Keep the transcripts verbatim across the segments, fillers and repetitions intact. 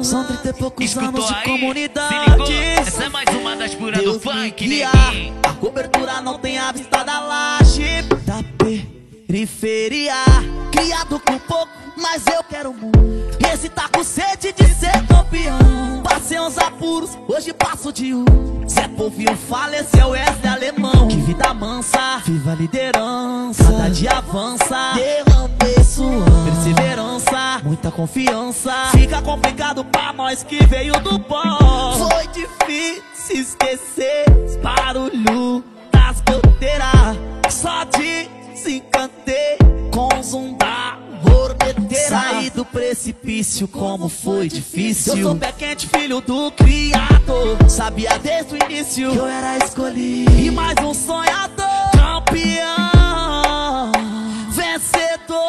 São trinta e poucos Escutou anos de aí? comunidade. Se ligou? Essa é mais uma das puras do Deus me funk, guia. neguinho. A cobertura não tem a vista da laje da periferia. Criado com pouco, mas eu quero muito. Esse tá com sede de ser campeão. Passei uns apuros, hoje passo de um. Zé Povinho faleceu, esse é alemão. Que vida mansa, viva a liderança. Cada dia avança, derramei suor, perseverança, muita confiança. Fica complicado pra nós que veio do pó. Foi difícil esquecer os barulhos das goteiras. Só desencantei com o zoom da borbeteira. Saí do precipício, como foi difícil. Eu sou pé quente, filho do criador. Sabia desde o início que eu era escolhido. E mais um sonhador, campeão, vencedor.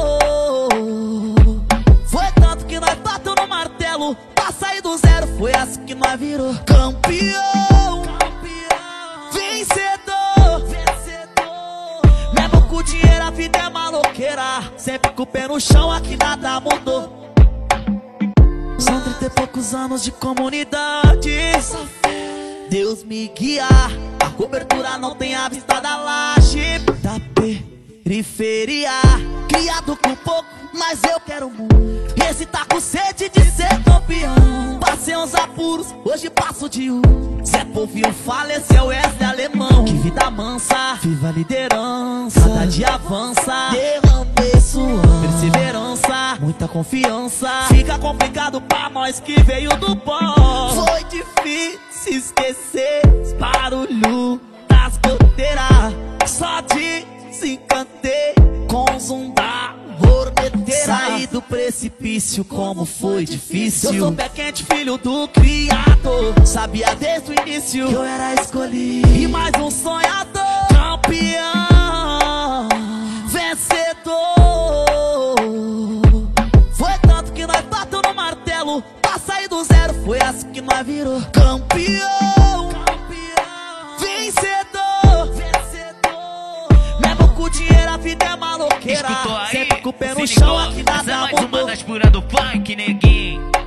Foi tanto que nós bateu no martelo pra sair do zero. Foi assim que nós virou campeão, vencedor. Mesmo com dinheiro a vida é maloqueira. Sempre com o pé no chão, aqui nada mudou. São trinta e poucos anos de comunidade. Deus me guia. A cobertura não tem a vista da laje da periferia. Criado com pouco, mas eu quero muito. Esse tá com sede de ser campeão. Passei uns apuros, hoje passo de um. Zé Povinho faleceu, esse é alemão. Que vida mansa, viva a liderança. Cada dia avança, derramei suor, perseverança, muita confiança. Fica complicado pra nós que veio do pó. Foi difícil esquecer os barulhos das goteiras. Só desencantei com o zoom da borbeteira. Saí do precipício, como foi difícil. Eu sou pé quente, filho do criador. Sabia desde o início que eu era escolhido. E mais um sonhador, campeão, vencedor. Foi tanto que nós bateu no martelo pra sair do zero. Foi assim que nós virou campeão, vencedor. Mesmo com dinheiro a vida é maloqueira. Escutou aí? Sempre com o pé no Se chão, ligou? aqui Essa é nada mais uma mudou. das puras do funk, neguinho.